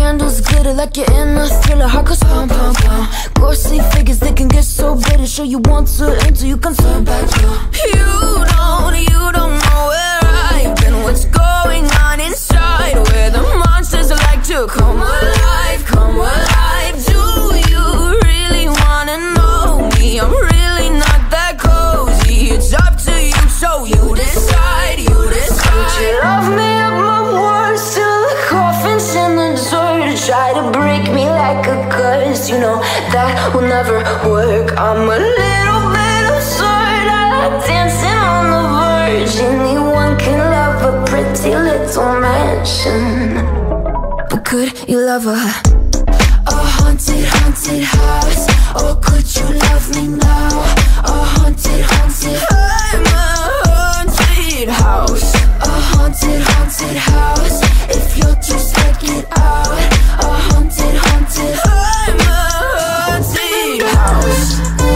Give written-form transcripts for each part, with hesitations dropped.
candles glitter like you're in a thriller. Heart goes pum pum pum. Ghostly figures, they can get so bitter. Show you want to until you can turn back. You don't know where I've been. What's going on inside? Where the monsters like to come alive, come alive. Do you really wanna know me? I'm really not that cozy. It's up to you, so you decide, you decide. Would you love me at my worst till the coffin's in the dirt? Try to break me like a curse, you know that will never work. I'm a little bit absurd, I like dancing on the verge. Anyone can love a pretty little mansion, but could you love a haunted, haunted house? Or could you love me now? A haunted, haunted, I'm a haunted house. A haunted, haunted house. If you're too scared, get out. A haunted, haunted, I'm a haunted house.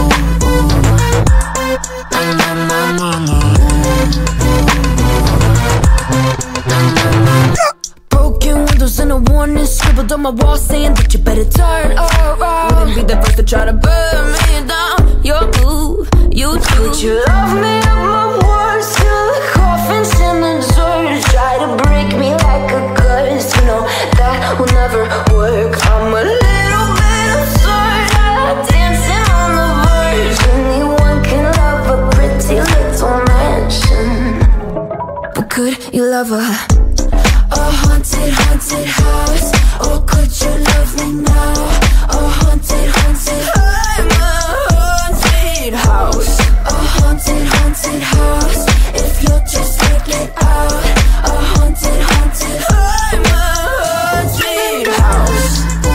Broken windows and a warning scribbled on my wall saying that you better turn around. Wouldn't be the first to try to burn me down. Your move, you do. Would you love me at my worst till the coffin's in the dirt? Try to break me like a curse, you know that will never work. I'm a little bit absurd, I like dancing on the verge. Anyone can love a pretty little mansion, but could you love a haunted, haunted house? Or could you love me now? A haunted, haunted, I'm a haunted house. A haunted, haunted house. If you're just scared, get out. A haunted, haunted, I'm a haunted house.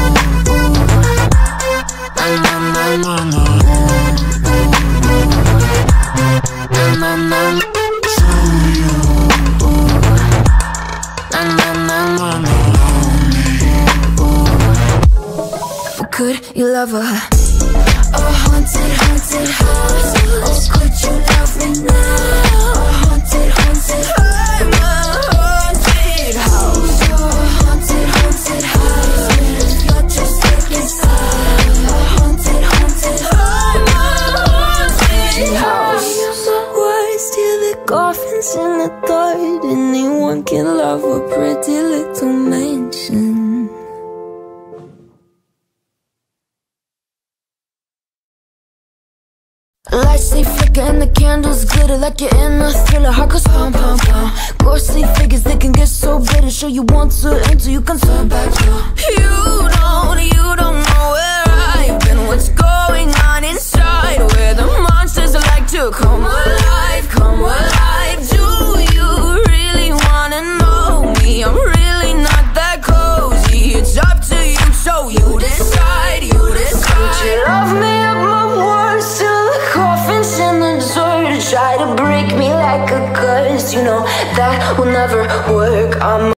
Could you love a haunted, haunted house? Or could you love me now? A haunted, haunted, I'm a haunted house. A haunted, haunted house. If you're just taking sides. A haunted, haunted, I'm a haunted house. Words till the coffin's in the dirt. Anyone can love a pretty little mansion. Lights they flicker and the candles glitter like you're in a thriller. Heart goes pum pum pum. Ghostly figures, they can get so bitter. Show you want to until you can turn back. You don't know where I've been. What's going on inside? Where the monsters like to come alive, come alive. Do you really wanna know me? I'm really not that cozy. It's up to you, so you decide, you decide. Would you love me at my worst till the coffin's in the dirt? Try to break me like a curse, you know that will never work. I'm